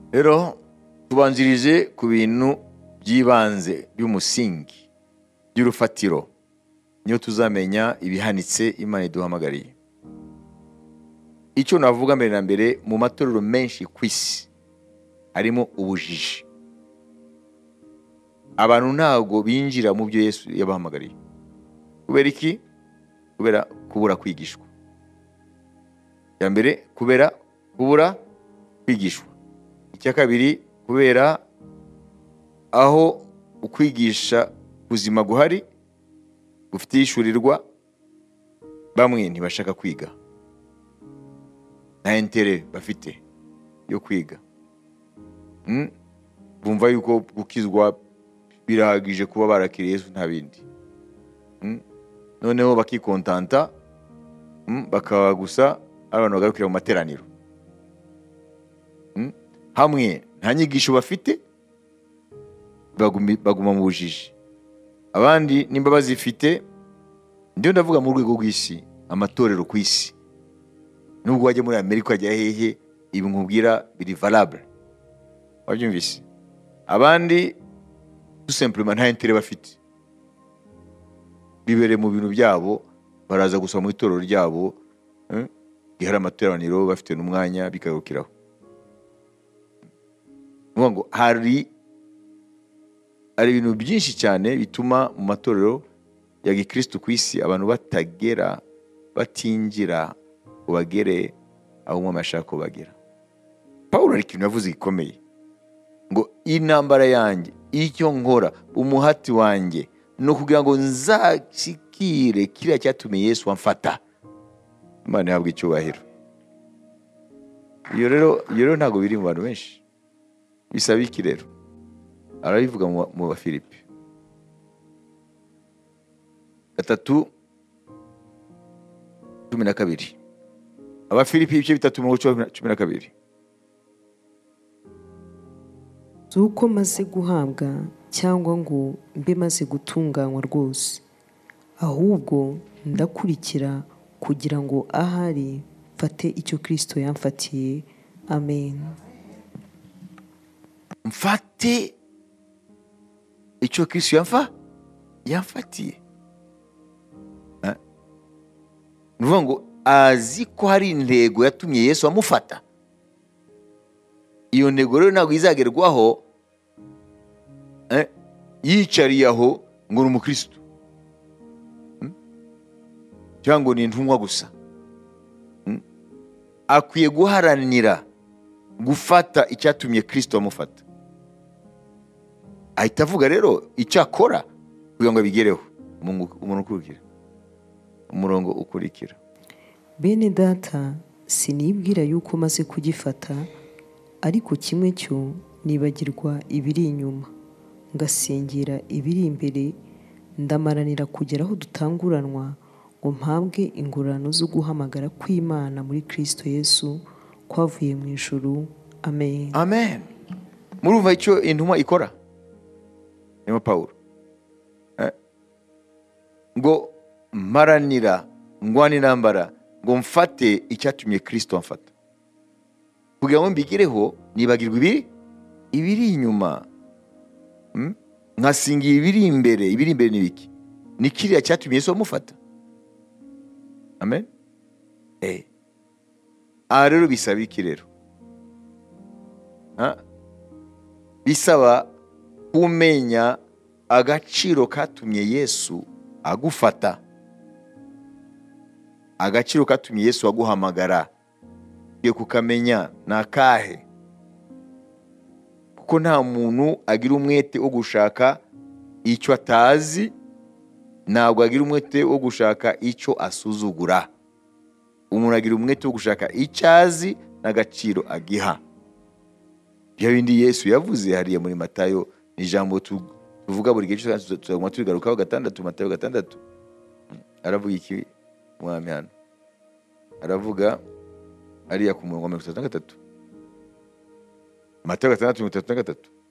rero tubanjirije ku bintu by'ibanze by'umusingi by'urufatiro, niyo tuzamenya ibihanitse Imana iduhamagariye. Icyo navuga mbere na mbere, mu matorero menshi ku isi harimo ubujiji. Abantu ntabwo binjira mu byo Yesu yabahamagariye. Kubera iki? Kubera kubura kwigishwa. Ya mbere, kubera kubura kwigishwa. Icya kabiri, kubera aho ukwigisha ubuzima guhari gufite ishurirwa, bamwe ntibashaka kwiga, nta intere bafite yo kwiga. Bumva yuko gukizwa birahagije kuba barakiriye Yesu nta bindi. Noneho bakikontanta, bakaba gusa abantu bagarukira mu materaniro. Hamwe nta nyigisho bafite, baguma mu bujiji. Abandi nimba bazifite, ndiyo ndavuga mu rwego rw'isi, amatorero ku isi. Nubwo wajya muri Amerika wajya hehe, ibi nkubwira biri valable. Wabyumvise? Abandi tout simplement nta intere bafite, bibere mu bintu byabo, baraza gusa mu itorero ryabo, gihari amateraniro bafite n'umwanya bikarukiraho. Ngo hari ibintu byinshi cyane bituma mu matorero ya gikristo ku isi abantu batinjira ngo bagere aho umwami ashaka ko bagera. Pawulo hari ikintu yavuze gikomeye, ngo intambara yanjye, icyo nkora, umuhati wanjye ni ukugira ngo nzashikire kiriya cyatumye Yesu amfata. Imana ihabwe icyubahiro. Iyo rero ntabwo biri mu bantu benshi. Bisaba iki rero? Arabivuga mu Bafilipi 3:12. Abafilipi ibice 3:12. Zuko maze guhabwa cyangwa ngo mbe maze gutunganywa rwose, ahubwo ndakurikira kugira ngo ahari mfate icyo Kristo yamfatiye. Amen. Mfate icyo Kristo yamfatiye. Nuvuga ngo azi ko hari intego yatumye Yesu amufata. Iyo ntego rero ntabwo izagerwaho yicariye aho ngo ni umukristo cyangwa ni intumwa gusa. Akwiye guharanira gufata icyatumye Kristo amufata. Ahita avuga rero icyo akora kugira ngo abigereho. Umurongo ukurikira. Bene data, sinibwira yuko maze kugifata, ariko kimwe cyo nibagirwa ibiri inyuma, ngasingira ibiri imbere, ndamaranira kugera aho dutanguranwa, ngo mpabwe ingororano zo guhamagara kw'Imana muri Kristo Yesu kwavuye mu ijuru. Amen. Amen. Murumva icyo intumwa ikora? Niyo Pawulo. Ngo maranira, ngwane intambara, ngo mfate icyatumye Kristo amfata. Kugira ngo mbigireho nibagirwa ibiri inyuma. Nkasingira ibiri imbere. Ibiri imbere ni biki? Ni kiriya cyatumye Yesu amufata. Amen. Rero bisaba iki rero? Bisaba kumenya agaciro katumye Yesu agufata, agaciro katumye Yesu aguhamagara. Ugiye kukamenya ni akahe? Kuko nta muntu agira umwete wo gushaka icyo atazi, ntabwo agira umwete wo gushaka icyo asuzugura. Umuntu agira umwete wo gushaka icyo azi n'agaciro agiha. Bya bindi Yesu yavuze hariya muri Matayo, ni ijambo tuvuga buri gihe cyose tuzaguma tubigarukaho 6, Matayo 6. Aravuga iki mwami hano? Aravuga hariya ku murongo wa 33. Matayo 6:33.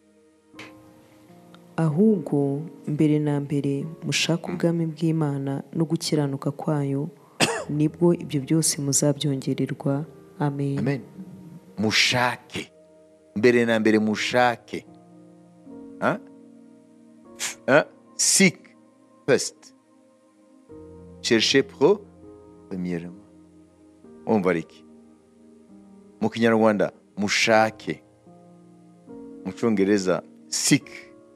Ahubwo mbere na mbere mushaka ubwami bw'Imana no gukiranuka kwayo, nibwo ibyo byose muzabyongererwa. Amen. Amen. Mushake mbere na mbere mushake. Hein? Seek first. Cherchez premièrement. Umva iki? Mu Kinyarwanda mushake, mu Cyongereza seek,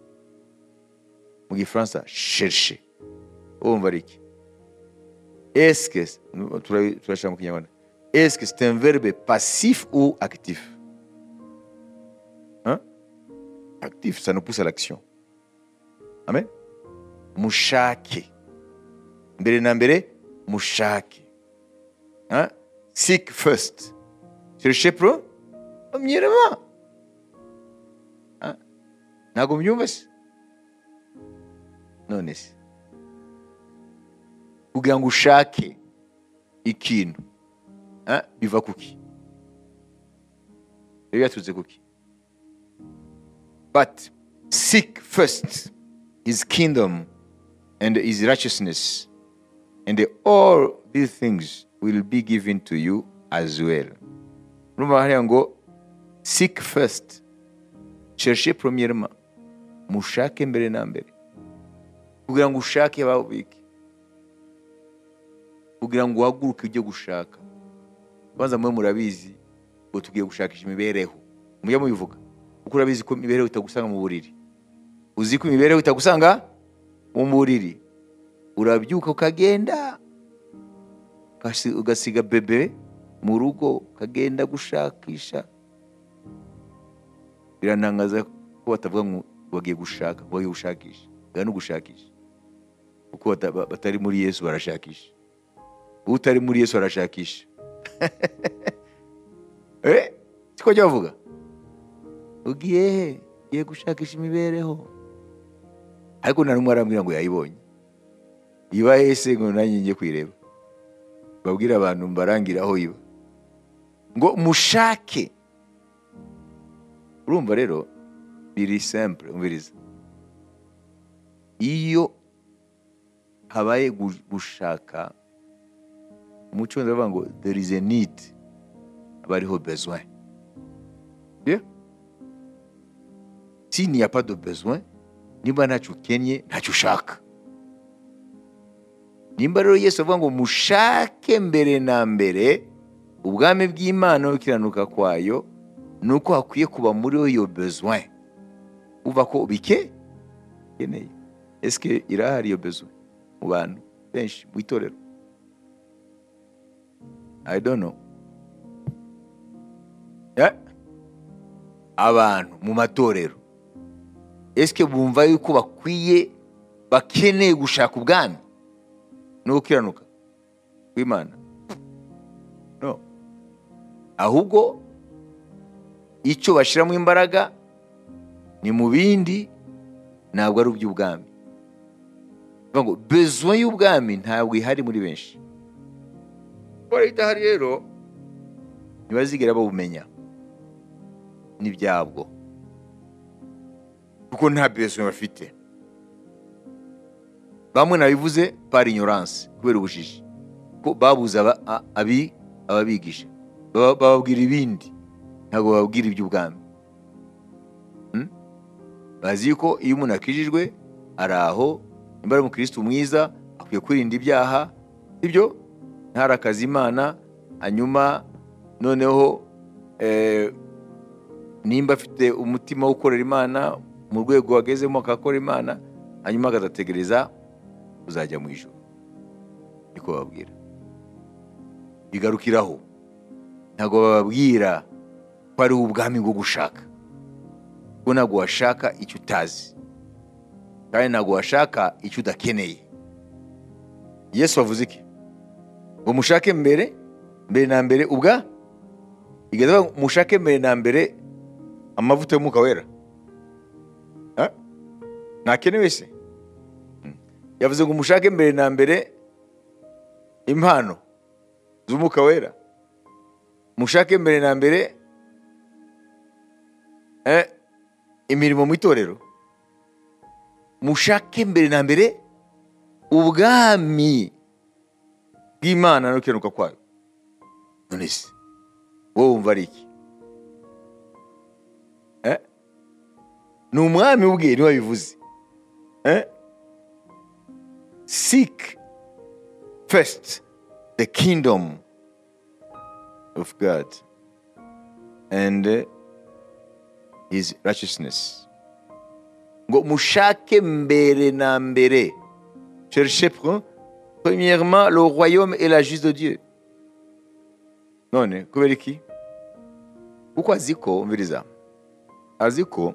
mu Gifaransa chercher. Umva iki? Est-ce que turashaka mu Kinyarwanda, est-ce que c'est un verbe passif ou actif? Hein? Actif, ça nous pousse à l'action. Amen. Mushake. Mbere na mbere mushake. Hein? Seek first. Cherchez premièrement. Hein? Ntabwo mbyumva se? None se kugira ngo ushake ikintu, biva kuki? Rero yaturutse kuki? But seek first his kingdom and his righteousness, and all these things will be given to you as well. Urumva hariya ngo seek first, cherchez premièrement, mushake mbere na mbere. Kugira ngo ushake babiki, kugira ngo uhaguruke ujye gushaka. Kwanza mwe murabizi ngo tugiye gushakisha imibereho. Mujya mubivuga kuko urabizi ko imibereho itagusanga mu buriri. Uzi ko imibereho itagusanga mu buriri. Urabyuka ukagenda ugasiga bebe mu rugo ukagenda gushakisha. Biranangaza ko batavuga ngo bagiye gushaka, bagiye gushakisha. Gano gushakisha. Kuko batari muri Yesu barashakisha. Utari muri Yesu arashakisha. Siko jya bavuga? Ugiye gushakisha imibereho. Ariko nta n'umwe arambwira ngo yayibonye. Iba ese ngo nanjye ngiye kwireba. Babwira abantu mbarangira aho iba. Ngo mushake. Urumva rero biri simple, umviriza. Iyo habaye gushaka, umuco ndavuga ngo there is a need, abariho besoin. Bien? S'il n'y a pas de besoin, nimba ntacyo ukenye ntacyo ushaka. Nimba rero Yesu avuga ngo mushake mbere na mbere ubwami bw'Imana n'ukiranuka kwayo, nuko hakwiye kuba muri iyo besoin. Uva ko ubikeneye. Est-ce que irahari iyo besoin mu bantu benshi mu itorero? I don't know. Abantu mu matorero, est-ce que bumva yuko bakeneye gushaka ubwami n'ukiranuka kw'Imana? No. Ahubwo icyo bashiramo imbaraga ni mu bindi, ntabwo ari iby'ubwami. Ngo besoin y'ubwami ntabwo ihari muri benshi. Bora idahari rero ntibazigera bawumenya n'ibyabwo, kuko nta besoin bafite. Bamwe nabivuze par ignorance, kubera ubujiji, ko babuza ababigisha, bababwira ibindi, ntabwo bababwira iby'ubwami. Bazi ko iyo umuntu akijijwe ari aho, imbara mu Kristo mwiza, akwiye kwirinda ibyaha, ibyo ntarakaza Imana, hanyuma noneho nimba afite umutima wo gukorera Imana mu rwego wagezemo akakora Imana, hanyuma akazategereza uzajya mu ijuru. Niko bababwira. Bigarukiraho. Ntabwo bababwira ko ari ubwami bwo gushaka. Ko ntabwo washaka icyo utazi, kandi ntabwo washaka icyo udakeneye. Yesu avuze iki? Ngo mushake mbere na mbere igaza mushake mbere na mbere amavuta y'Umwuka Wera. Nakenewe se? Yavuze ngo mushake mbere na mbere impano z'Umwuka Wera. Mushake mbere na mbere imirimo mu itorero. Mushake mbere na mbere ubwami bw'Imana n'ukiranuka kwayo. None se wowe wumva ari iki? ni umwami ubwe niwe wabivuze. Seek first the kingdom of God and his righteousness. Ngo mushake mbere na mbere. Cherchez premièrement le royaume et la justice de Dieu. None kubera iki? Kuko aziko mviriza. Aziko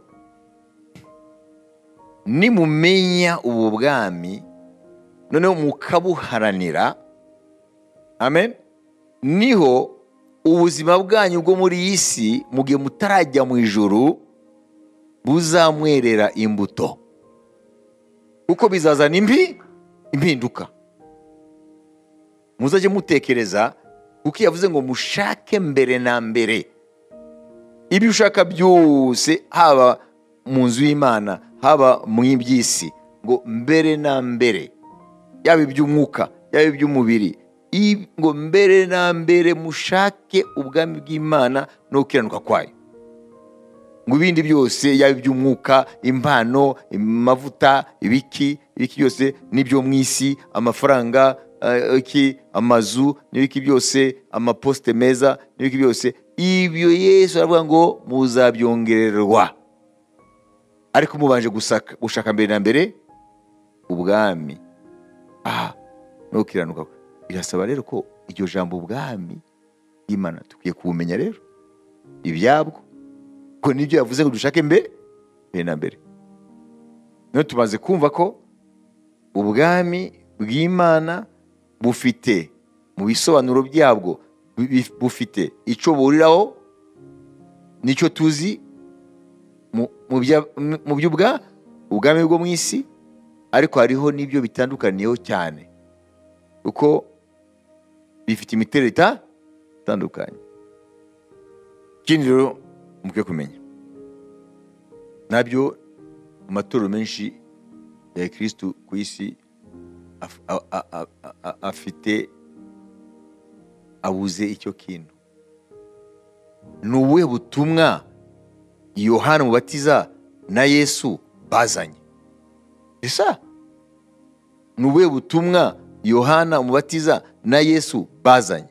nimumenya ubu bwami noneho mukabuharanira, amen, niho ubuzima bwanyu bwo muri iyi si mu gihe mutarajya mu ijuru buzamwerera imbuto, kuko bizazana impinduka. Muzajye mutekereza, kuko yavuze ngo mushake mbere na mbere ibyo ushaka byose, haba mu nzu y'Imana haba mu iby'isi, ngo mbere na mbere, yaba iby'umwuka yaba iby'umubiri, ngo mbere na mbere mushake ubwami bw'Imana no gukiranuka kwayo. Ngo ibindi byose yaba iby'umwuka, impano, amavuta, ibiki byose n'ibyo mu isi, amafaranga, amazu n'ibiki byose, amaposite meza n'ibiki byose, ibyo Yesu aravuga ngo muzabyongererwa. Ariko mubanje gushaka mbere na mbere ubwami no gukiranuka. Birasaba rero ko iryo jambo ubwami bw'Imana tukwiye kubumenya rero ibyabwo, ko nibyo yavuze ngo dushake mbere na mbere. None tumaze kumva ko ubwami bw'Imana bufite mu bisobanuro byabwo, bufite icyo buriraho n'icyo tuzi mu by'ubwami bwo mu isi, ariko hariho n'ibyo bitandukaniyeho cyane, kuko bifite imiterere itandukanye. Ikindi rero mukwiye kumenya, nabyo mu matorero menshi ya Kristo ku isi afite abuze icyo kintu. Ni ubuhe butumwa Yohana Umubatiza na Yesu bazanye? Esa ni ubuhe butumwa Yohana Umubatiza na Yesu bazanye?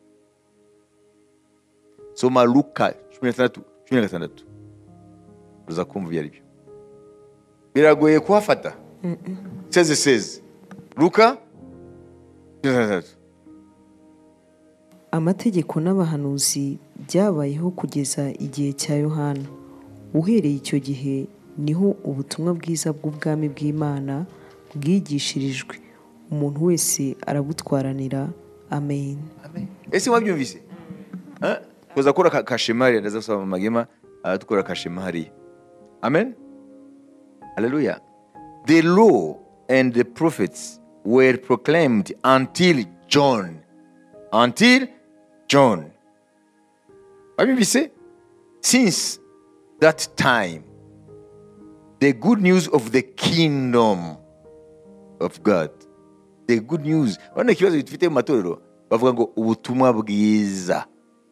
Soma Luka 16:16 uza kumva ibyo aribyo. Biragoye kuhafata. 16:16 Luka 16:16. Amategeko n'abahanuzi byabayeho kugeza igihe cya Yohana. Uhereye icyo gihe niho ubutumwa bwiza bw'ubwami bw'Imana bwigishirijwe. Umuntu wese arabutwaranira. Amen. Ese wabyumvise? Koza kora kashemari ndaza gusaba Magema atukora kashemari. Amen. Hallelujah. The law and the prophets were proclaimed until John. Until John. Wabyumvise? Since that time, the good news of the kingdom of God, the good news, wana kibazo bitufite mu matorero bavuga ngo ubutumwa bwiza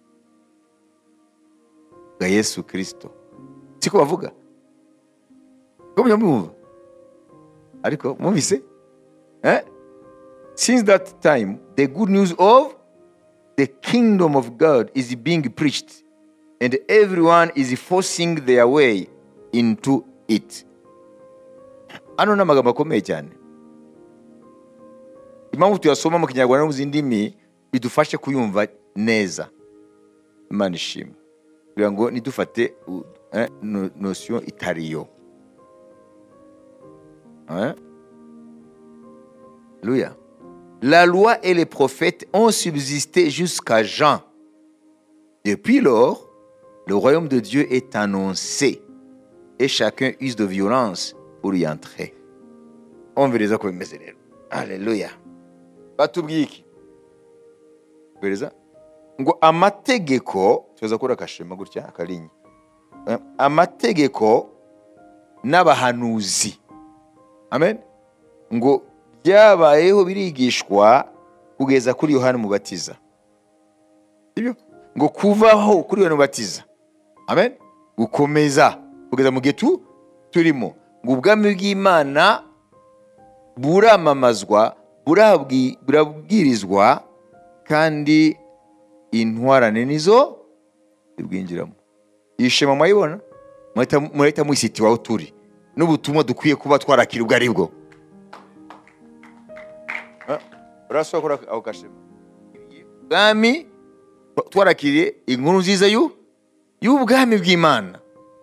bwa Yesu Kristo. Siko bavuga? Ko mwumva? Ariko mwumvise? Since that time, the good news of the kingdom of God is being preached, and everyone is forcing their way into it. Ano na magambo akomeye cyane. Impamvu tuyasoma mu Kinyarwanda no mu zindi ndimi bidufashe kuyumva neza. Imana ishimwe. Kugira ngo nidufate notion itariyo. Alléluia. La loi et les prophètes ont subsisté jusqu'à Jean. Depuis lors, le royaume de Dieu est annoncé et chacun use de violence pour y entrer. On verra quoi bimeze rero. Alléluia. Batubwiye iki? Bereza ngo amategeko tuza kora kashema gutya akarinyi. Amategeko n'abahanuzi. Amen. Ngo byabayeho birigishwa kugeza kuri Yohana Umubatiza. Ibyo ngo kuvaho kuri Yohana Umubatiza. Amen. Gukomeza kugeza mu gihe turimo ngo ubwami bw'Imana buramamazwa, burabwirizwa, kandi intwarane nizo zibwinjiramo. Ishema mwayibona, murahita mwisitiwa aho turi n'ubutumwa dukwiye kuba twarakira ubwo ari bwo. Urashobora gukora ako gashema ubwami, twarakiriye inkuru nziza y'ubwami bw'Imana.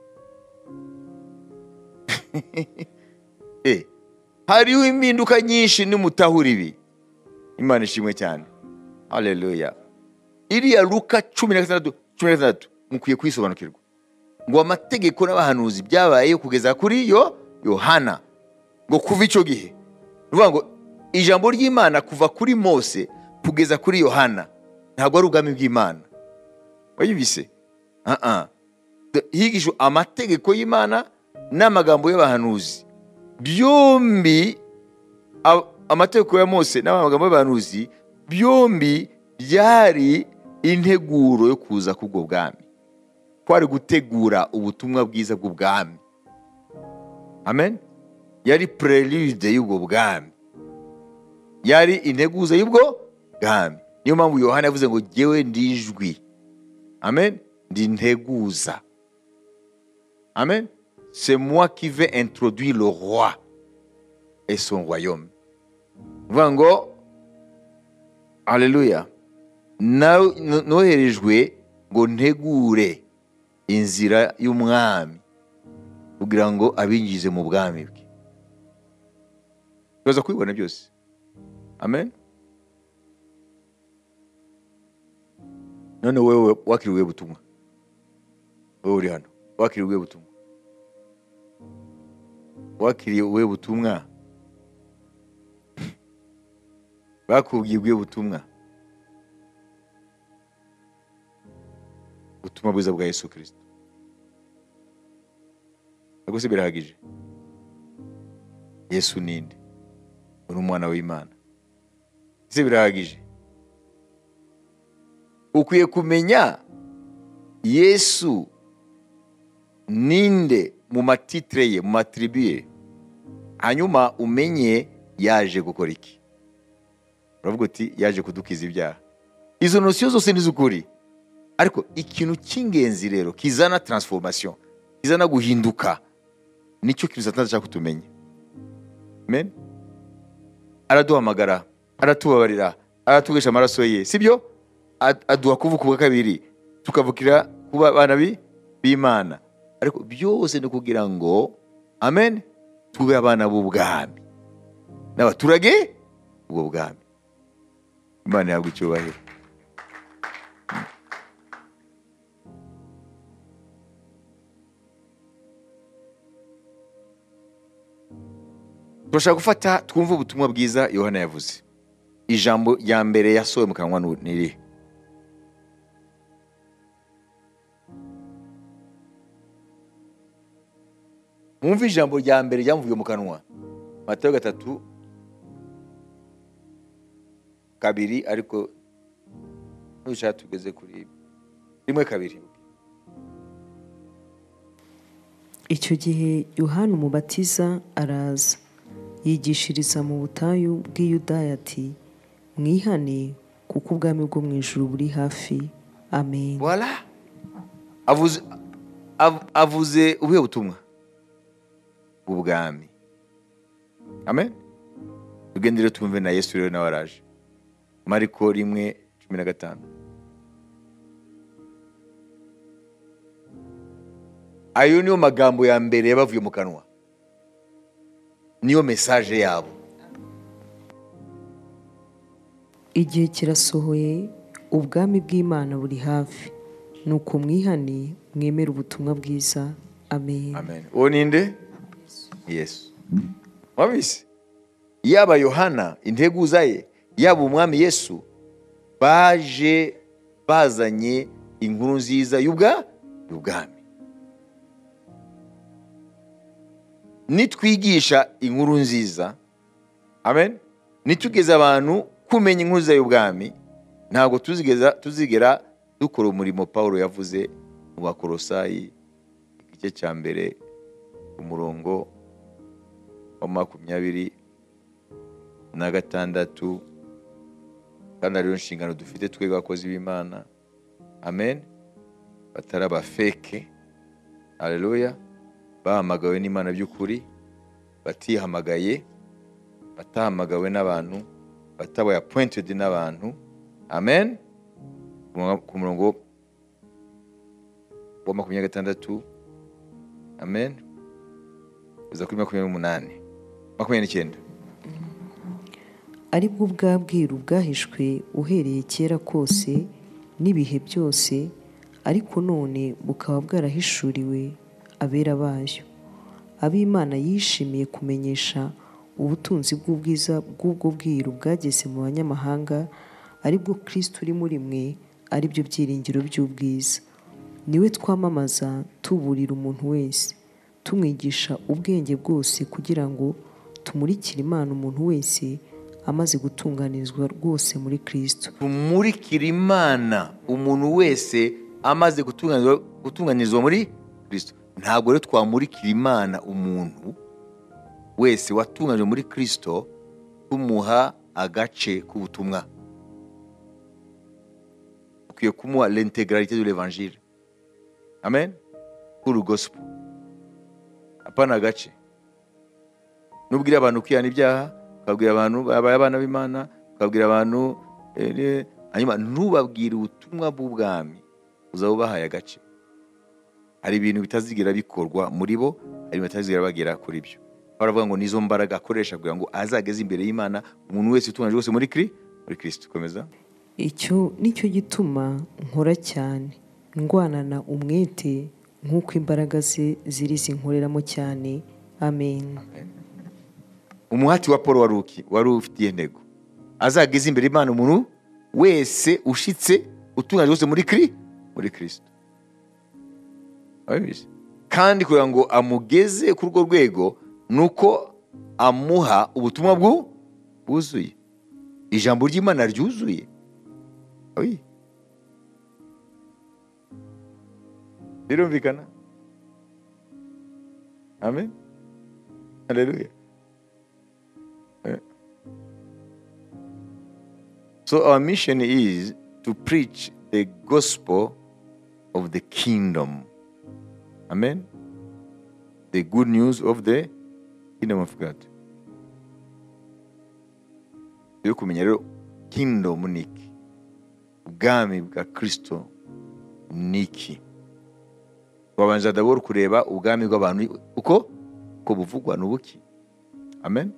Hariho impinduka nyinshi nimutahura ibi. Imana ishimwe cyane. Haleluya. Iriya Luka 16 mukwiye kwisobanukirwa ngo amategeko n'abahanuzi byabaye kugeza kuri Yohana, ngo kuva icyo gihe, ruvuga ngo ijambo ry'Imana kuva kuri Mose kugeza kuri Yohana ntabwo ari ubwami bw'Imana. Wayibise? Higishwa amategeko y'Imana n'amagambo y'abahanuzi byombi. Amategeko ya Mose n'amagambo y'abahanuzi byombi byari integuro yo kuza k'ubwo bwami. Kwari gutegura ubutumwa bwiza bw'ubwami. Amen. Yari prelude y'ubwo bwami, yari integuza y'ubwo bwami. Niyo mpamvu Yohana yavuze ngo jyewe ndijwi. Amen. Ndi integuza. Amen. C'est moi qui vais introduire le roi et son royaume. Vango, Alléluia. Noherejwe ngo ntegure inzira y'umwami kugira ngo abinjize mu bwami bwe. Tuza kwibona byose. Amen. None wewe wakiriwe butumwa. Wewe uri hano. Wakiriwe butumwa. Wakiriwe butumwa. Bakubwiye butumwa. Ubutumwa bwiza bwa Yesu Kristo. Agose birahagije. Yesu ninde? Uri umwana w'Imana. Ese birahagije. Ukwiye kumenya Yesu ninde mu matitre ye, mu matribuye. Hanyuma umenye yaje gukora iki. Uravuga uti yaje kudukiza ibyaha. Izo notion zose nizukuri. Ariko ikintu cy'ingenzi rero kizana transformation, kizana guhinduka, nicyo kintu Satani ashaka kutumenya. Amen. Araduhamagara, aratubabarira, aratugesha amaraso ye, sibyo? Aduha kuvuka ubwa kabiri, tukavukira kuba abana b'Imana. Ariko byose ni kugira ngo, amen, tube abana b'ubwami n'abaturage ubwo bwami. Imana yabwo icyubahiro. Turashaka gufata twumva ubutumwa bwiza Yohana yavuze. Ijambo ya mbere yasohoye mu kanwa niri. Mwumva ijambo rya mbere ryamuvuye mu kanwa. Matayo 3:2 ariko nushaka tugeze kuri 1:2. Icyo gihe Yohana umubatiza araza, yigishiriza mu butayu bw'i Yudaya ati, mwihane kuko ubwami bwo mu ijuru buri hafi. Amen. Voilà. Avuze ubuhe butumwa? Ubwami. Amen. Tugendere tumve na Yesu rero nawe araje. Mariko 1:15. Ayo niyo magambo ya mbere yabavuye mu kanwa. Niyo message yabo. Igihe kirasohoye, ubwami bw'Imana buri hafi. Nuko mwihane mwemere ubutumwa bwiza. Amen. Amen. Uwo ninde? Yesu. Wabise? Yaba Yohana integuza ye, yaba umwami Yesu, baje bazanye inkuru nziza y'ubwami. Nitwigisha inkuru nziza, amen, nitugeza abantu kumenya inkuru nziza y'ubwami, ntabwo tuzigera dukora umurimo Paulo yavuze mu Bakolosayi igice cya mbere umurongo wa 26. Kandi ariyo nshingano dufite twebwe abakozi b'Imana, amen, batari abafeke, haleluya, bahamagawe n'Imana by'ukuri, batahamagawe n'abantu, batabaye appointed n'abantu, amen. Ku murongo wa 26, amen, uza kuri 28, 29. ari bwo bwa bwiru bwahishwe uhereye kera kose n'ibihe byose, ariko none bukaba bwarahishuriwe abera bayo, ab'Imana yishimiye kumenyesha ubutunzi bw'ubwiza bw'ubwo bwiru bwageze mu banyamahanga, ari bwo Kristo uri muri mwe, ari byo byiringiro by'ubwiza. Niwe twamamaza tuburira umuntu wese, tumwigisha ubwenge bwose, kugira ngo tumurikire Imana umuntu wese amaze gutunganirizwa rwose muri Kristo. Tumurikire Imana umuntu wese amaze gutunganirizwa muri Kristo. Ntabwo rero twamurikira Imana umuntu wese watunganijwe muri Kristo tumuha agace k'ubutumwa. Ukwiye kumuha l'intégralité de l'évangile, amen, pour le gospel, apana agace. Nubwira abantu kwihana ibyaha, ukabwira abantu babaye abana b'Imana, ukabwira abantu hanyuma ntubabwire ubutumwa bw'ubwami, uzaba ubahaye agace. Hari ibintu bitazigira bikorwa muri bo, hari ibintu bitazigira bagera kuri byo. Baravuga ngo nizo mbaraga akoresha kugira ngo azageze imbere y'Imana umuntu wese utunganijwe wose muri Kristo. Komeza. Icyo nicyo gituma nkora cyane, ndwanana umwete nk'uko imbaraga ze ziri zinkoreramo cyane, amen. Umuhati wa Paul wari ufitiye intego, azageze imbere y'Imana umuntu wese ushitse utunganijwe wose muri Kristo. Kandi kugira ngo amugeze kuri urwo rwego nuko amuha ubutumwa bwuzuye, ijambo ry'Imana ryuzuye. Birumvikana? Amen, haleluya. So our mission is to preach the gospel of the kingdom. Amen. The good news of the kingdom of God. Yo kumenya rero kingdom niki, ubwami bwa Kristo niki. Wabanza d'abord kureba ubwami bw'abantu uko buvugwa n'ubuki. Amen.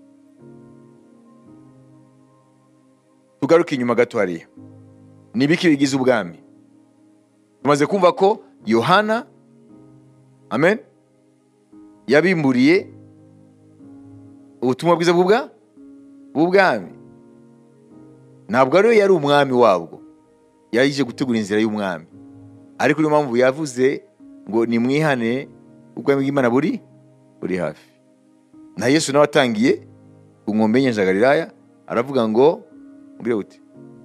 Tugaruke inyuma gato hariya. Nibiki bigize ubwami? Tumaze kumva ko Yohana, amen, yabimburiye ubutumwa bwiza bw'ubwami. Ntabwo ariyo yari umwami wabwo, yaje gutegura inzira y'umwami. Ariko niyo mpamvu yavuze ngo nimwihane ubwami bw'Imana buri hafi. Na Yesu nawe atangiye ku nkombe y'Inyanja Galilaya aravuga ngo mbwira uti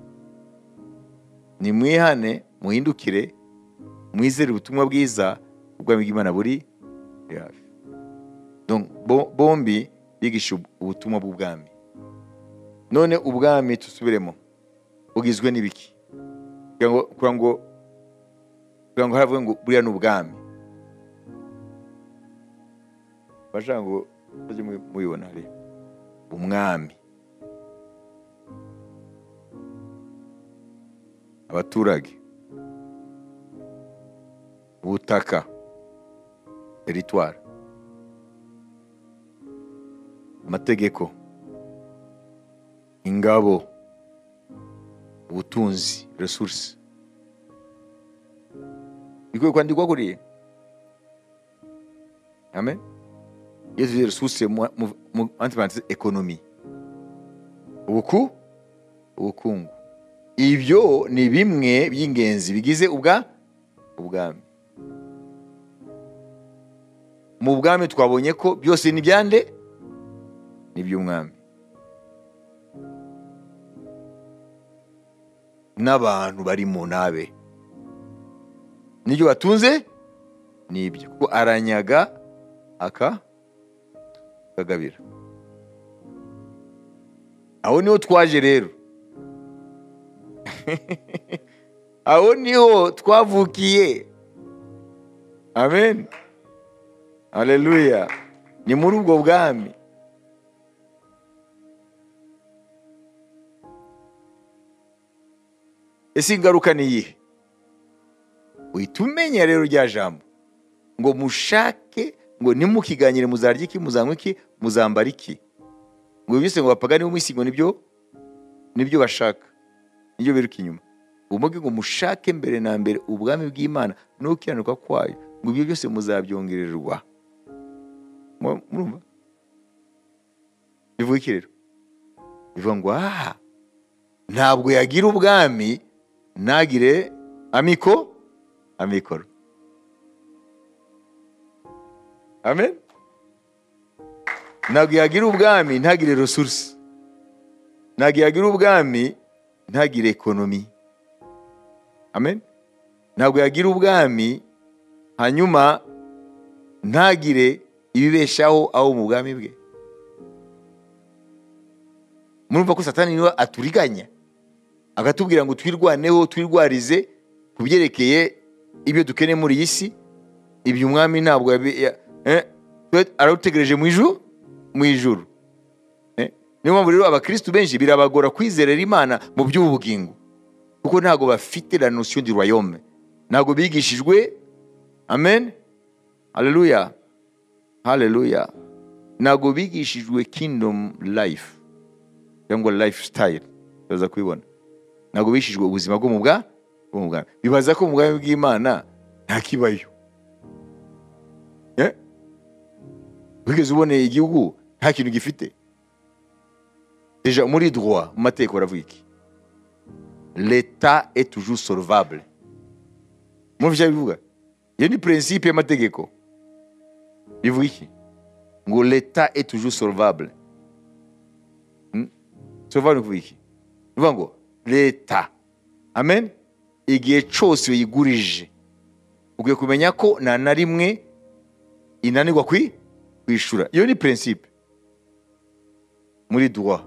nimwihane muhindukire mwizere ubutumwa bwiza, ubwami bw'Imana buri hafi. Donc bombi bigisha ubutumwa bw'ubwami. None ubwami tusubiremo ugizwe n'ibiki? Kugira ngo haravuga ngo buriya n'ubwami. Bashaka ngo bajye mubibona hari umwami, abaturage, ubutaka, territoire, amategeko, ingabo, ubutunzi, resources. Bikwiye kwandikwa kuriya. Amen. Yesu resources mu antiparenthèse economie, ubukungu. Ibyo ni bimwe by'ingenzi bigize ubwami. Mu bwami twabonye ko byose ni byande, ni by'umwami. N'abantu bari mu nabe nibyo batunze, nibyo ko aranyaga akagabira. Aho niho twaje rero. Aho niho twavukiye. Amen. Haleluya. Ni muri ubwo bwami. Ese ingaruka ni iyihe? Uhita umenya rero rya jambo ngo mushake, ngo nimukiganire muzarya iki, muzanywa iki, muzambara iki. Ngo byose ngo bapagani bo mwisi ngo nibyo bashaka, nibyo biruka inyuma. Umuge ngo mushake mbere na mbere ubwami bw'Imana no gukiranuka kwayo, ngo ibyo byose muzabyongererwa. Murumva? Bivuga iki rero? Bivuga ngo ntabwo yagira ubwami ntagire amikoro. Amen. Ntabwo yagira ubwami ntagire resource. Ntabwo yagira ubwami ntagire ekonomi. Amen. Ntabwo yagira ubwami hanyuma ntagire ibibeshaho aho mu bwami bwe. Murumva ko Satani niwe aturiganya, akatubwira ngo twirwaneho, twirwarize kubyerekeye ibyo dukeneye muri iyi si. Ibyo umwami ntabwo aradutegereje mu ijuru. Niyo mpamvu rero abakristo benshi birabagora kwizerera Imana mu by'ubugingo, kuko ntabwo bafite la notion du royaume, ntabwo bigishijwe. Amen. Haleluya. Haleluya. Ntabwo bigishijwe kingdom life cyangwa lifestyle. Baza kubibona. Ntabwo bigishijwe ubuzima bwo mu bwami. Bibaza ko mu bwami bw'Imana nta kibayo. Wigeze uboneye igihugu nta kintu gifite? Deja muri droit mu mateka baravuga iki? L'État est toujours solvable. Muvyo bivuga? Iyo ni principe y'amategeko. Bivuga iki? Ngo l'État est toujours solvable. Solvable bivuga iki? Bivuga ngo l'État, amen, igihe cyose yigurije ugiye kumenya ko nta na rimwe inanirwa kwishura. Iyo ni principe muri droit.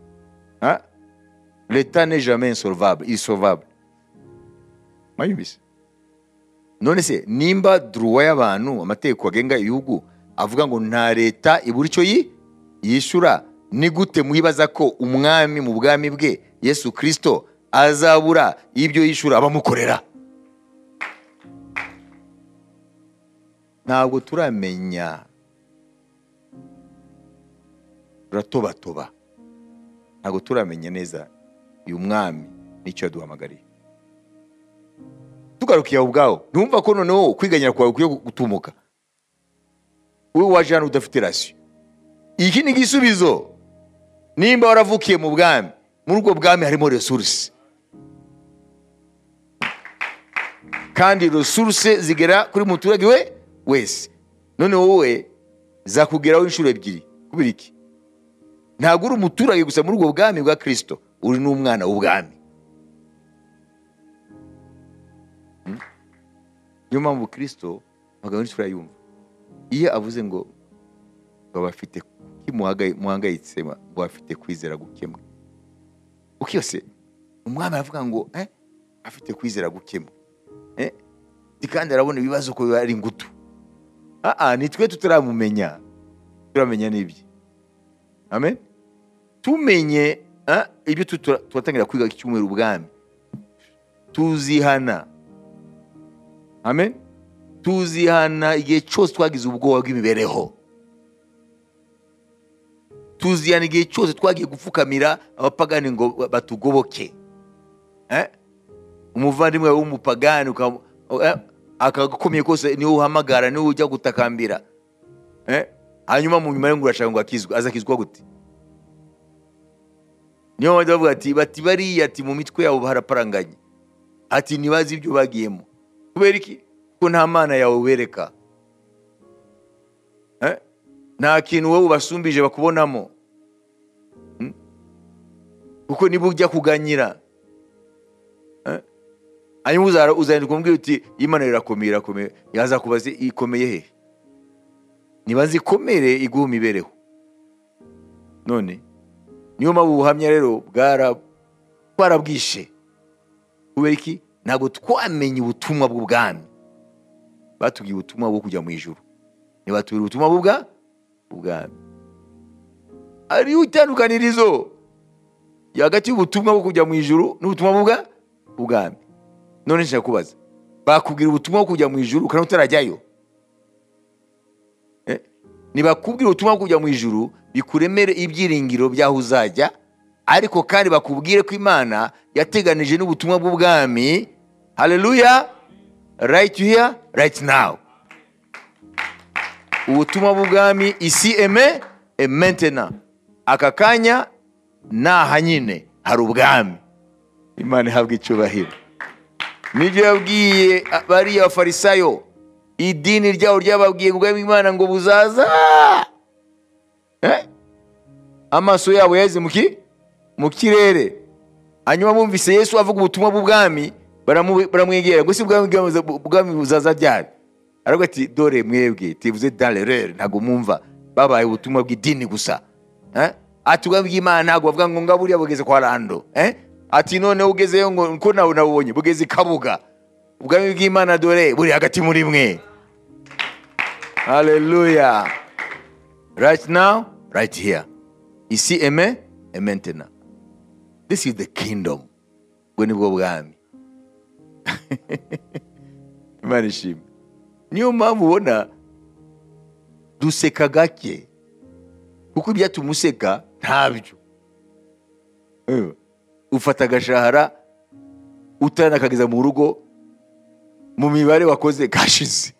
L'État n'est jamais insolvable, insolvable. Mayumvise? None se nimba droit y'abantu, amategeko agenga ibihugu avuga ngo nta leta ibura icyo yishura, ni gute muhibaza ko umwami mu bwami bwe Yesu Kristo azabura ibyo yishura abamukorera? Ntabwo turamenya, turatobatoba, ntabwo turamenya neza uyu mwami n'icyo yaduhamagariye. Tugarukiye ubwaho, ntumva ko noneho kwiganyira kwawe kuyo gutumuka. Wowe waje hano udafite rasiyo. Iki ni igisubizo. Nimba waravukiye mu bwami, muri ubwo bwami harimo resource, kandi resource zigera kuri muturage wese. None wowe zakugeraho inshuro ebyiri. Kubera iki? Ntabwo uri umuturage gusa muri ubwo bwami bwa Kristo, uri n'umwana w'ubwami. Niyo mpamvu Kristo amagambo menshi turayumva iyo avuze ngo bafite muhangayitse, bafite kwizera gukemwe. Ukiyose umwami aravuga ngo afite kwizera gukemwe, kandi arabona ibibazo ko ari ngutu. Nitwe tutaramumenya, turamenya n'ibyo. Amen. Tumenye ibyo turatangira kwiga icyumweru ubwami, tuzihana. Amen. Tuzihana igihe cyose twagize ubwoba bw'imibereho. Tuzihana igihe cyose twagiye gupfukamira abapagani ngo batugoboke. Umuvandimwe w'umupagani akagukomeye kose niwe uhamagara, niwe ujya gutakambira. Hanyuma mu nyuma ngo urashaka ngo akizwe. Azakizwa gute? Niyo mpamvu bavuga ati bariya ati mu mitwe yabo haraparanganye, ati ntibazi ibyo bagiyemo. Kubera iki? Kuko nta mana yawe ubereka. Nta kintu wowe ubasumbije bakubonamo. Kuko niba ujya kuganyira, hanyuma uzahindukira umbwira uti Imana irakomeye, yaza kubaza ikomeye he? nibazikomere iguha imibereho. None niyo mpamvu ubuhamya rero bwarabwishe. Kubera iki? Ntabwo twamenye ubutumwa bw'ubwami. Batubwiye ubutumwa bwo kujya mu ijuru, ntibatubwira ubutumwa bw'ubwami. Hariho itandukanirizo hagati y'ubutumwa bwo kujya mu ijuru n'ubutumwa bw'ubwami. None nshaka kubaza, bakubwira ubutumwa bwo kujya mu ijuru kandi utarajyayo? Nibakubwira ubutumwa bwo kujya mu ijuru bikuremere ibyiringiro byaho uzajya, ariko kandi bakubwire ko Imana yateganije n'ubutumwa bw'ubwami. Haleluya! Right here, right now. Ubutumwa bw'ubwami ici et maintenant. Aka kanya naha nyine hari ubwami. Imana ihabwa icyubahiro. Nibyo yabwiye bariya Abafarisayo, idini ryabo ryababwiye ubwami Imana ngo buzaza. Amaso yabo yaheze mu kirere. Hanyuma bumvise Yesu avuga ubutumwa bw'ubwami, baramwegera ngo si ubwami buzaza ryari? Aravuga ati dore mwebwe tivuze dans l'erreur, ntabwo mwumva, babaye ubutumwa bw'idini gusa. Ati ubwami bw'Imana ntabwo bavuga ngo ngaburiya bugeze kwa Rando. Ati none ugezeyo ngo ko nawe nabonye bugeze Kabuga. Ubwami bw'Imana dore buri hagati muri mwe. Hallelujah. Right now, right here. Ici et maintenant. This is the kingdom. Bwo nibwo bwami. Imana ishimwe. Niyo mpamvu ubona duseka gake, kuko ibyatumuseka ntabyo. Ufata agashahara utanakageza mu rugo, mu mibare wakoze kashize.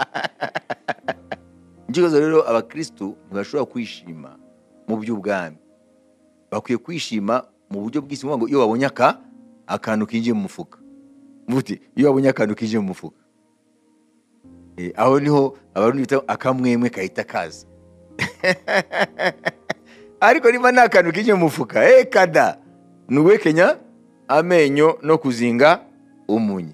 Ngizo rero abakristo ntibashobora kwishima mu by'ubwami. Bakwiye kwishima mu buryo bw'isi, ngo iyo babonye akantu kinjiye mu mufuka. Muti iyo babonye akantu kinjiye mu mufuka, aho niho abarundi bita akamwemwe kahita kaza. Ariko niba nta kantu kinjiye mu mufuka, kada nuwekenya amenyo no kuzinga umunye.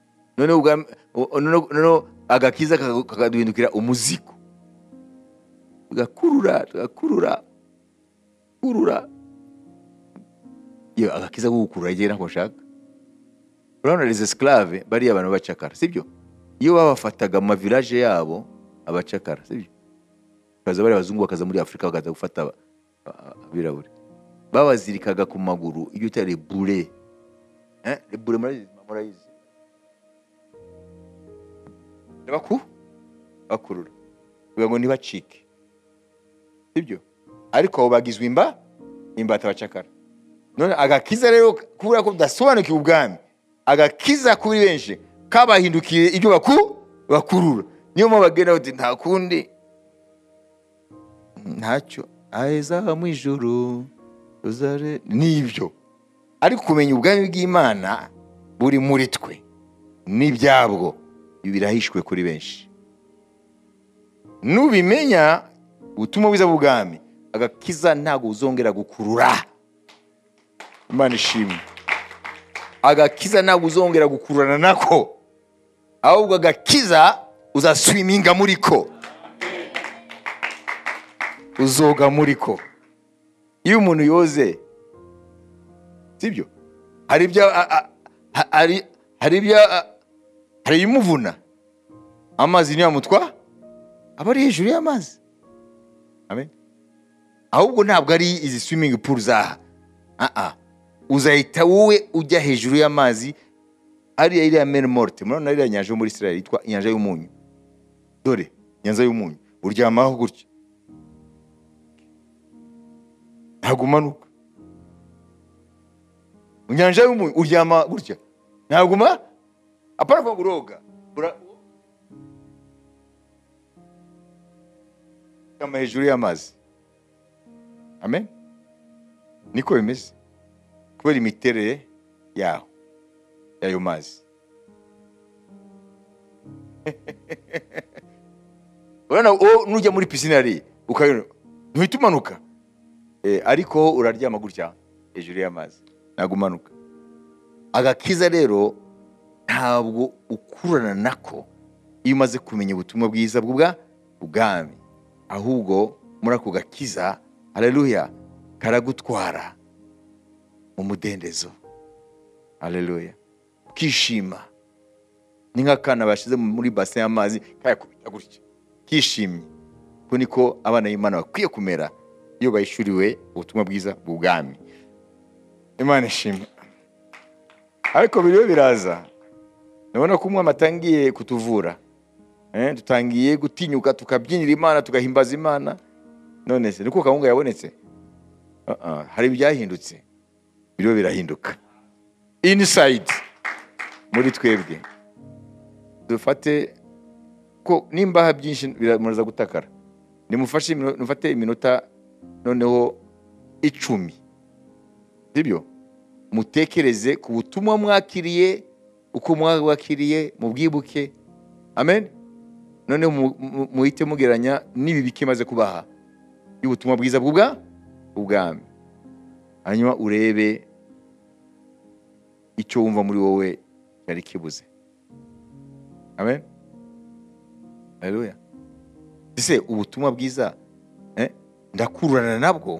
None agakiza kakaduhindukira umuzigo, tugakurura. Iyo agakiza gukurura igera nko shaka. Urabona les esclaves bari abantu bacakara, sibyo? Iyo babafataga mu village yabo abacakara, sibyo? Kaza bari abazungu bakaza muri Afrika bakaza gufata abirabure. Babazirikaga ku maguru iyo utari bure. Bure murayizi. Bakurura. Bivuga ngo ntibacike. Sibyo? Ariko abo bagizwe imbata bacakara. None agakiza rero kubura ko dasobanukiye ubwami, agakiza kuri benshi kabahindukiye ibyo bakurura. Niyo mpamvu bagenda bati nta kundi, ntacyo aheza mu ijuru uzare nibyo. Ariko kumenya ubwami bw'Imana buri muri twe n'ibyabwo birahishwe kuri benshi. Nubimenya ubutumwa bwiza bw'ubwami, agakiza ntabwo uzongera gukurura. Imana ishimwe. Agakiza ntabwo uzongera gukururana nako, ahubwo agakiza uzaswiminga muri ko, uzoga muri ko. Iyo umuntu yoze, sibyo, hari imuvuna, amazi niyo amutwa, aba ari hejuru y'amazi. Amen. Ahubwo ntabwo ari izi swimming pool zaha. Uzahita wowe ujya hejuru y'amazi, ari iriya mer morte. Murabona iriya nyanja yo muri Israel yitwa inyanja y'umunyu. Dore nyanja y'umunyu, uryamaho gutya, ntabwo umanuka. Inyanja y'umunyu uryama gutya, ntabwo apara kwa guroga kama hejuru y'amazi. Amen. Niko bimeze kubera imiterere y'ayo mazi. Urabona nujya muri piscine ari ukayona ntuhita umanuka, ariko uraryama gutya hejuru y'amazi, ntabwo umanuka. Agakiza rero ntabwo ukurana nako iyo umaze kumenya ubutumwa bwiza bw'ubwami. ahubwo muri ako gakiza, haleluya, karagutwara mu mudendezo, haleluya, ukishima. Ni nk'akana bashize muri base y'amazi kayakubita gutya kishimye. Ko niko abana b'Imana bakwiye kumera iyo bayishuriwe ubutumwa bwiza bw'ubwami. Imana ishimwe. Ariko biriwe biraza, nabona ko umwami atangiye kutuvura, dutangiye gutinyuka tukabyinira Imana, tugahimbaza Imana. None se niko kawunga yabonetse? Hari ibyahindutse, biriwe birahinduka inside muri twebwe. Dufate ko nimbaha byinshi biramuza gutakara, nimufashe nufate iminota noneho 10, sibyo? Mutekereze ku butumwa mwakiriye, uko mwakiriye mu bwibuke, amen. None muhite mugeranya nibi bikimaze kubaha y'ubutumwa bwiza bw'ubwami, hanyuma urebe icyo wumva muri wowe yari kibuze. Amen. Haleluya. Ese ubutumwa bwiza ndakururana nabwo,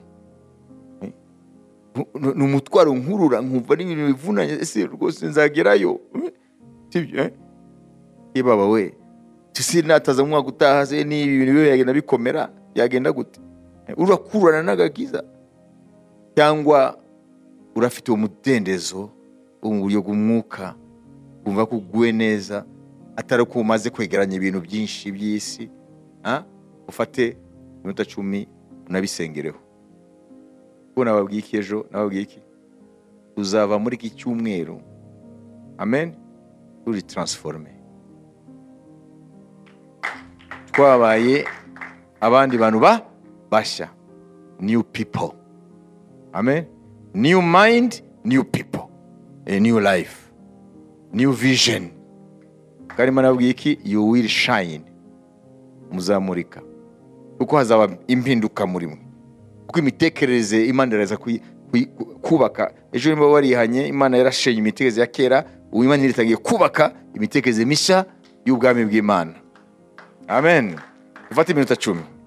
n'umutwaro nkurura nkumva n'ibintu bivunanye, ese rwose nzagerayo, sibyo? Baba we, tisi nataza umwaka utaha se ni ibintu biyo yagenda bikomera, yagenda gute? Urakururana n'agakiza cyangwa urafite umudendezo mu buryo bw'umwuka, kumva ko uguwe neza, atari ko umaze kwegeranya ibintu byinshi by'isi? Ufate iminota 10 unabisengereho. Ko nababwiye iki ejo, nababwiye iki? Uzava muri iki cyumweru, amen, uri transforme. Twabaye abandi bantu basha, new people, amen, new mind, new people, a new life, new vision. Karima nabwiye iki? You will shine, muzamurika, kuko hazaba impinduka muri mwe, kuko imitekerereze Imana iraza kubaka. Ejo nimba warihanye, Imana yarashenye imitekerereze ya kera, ubu Imana iratangiye kubaka imitekerereze misha y'ubwami bw'Imana. Amen. Ufate iminota 10.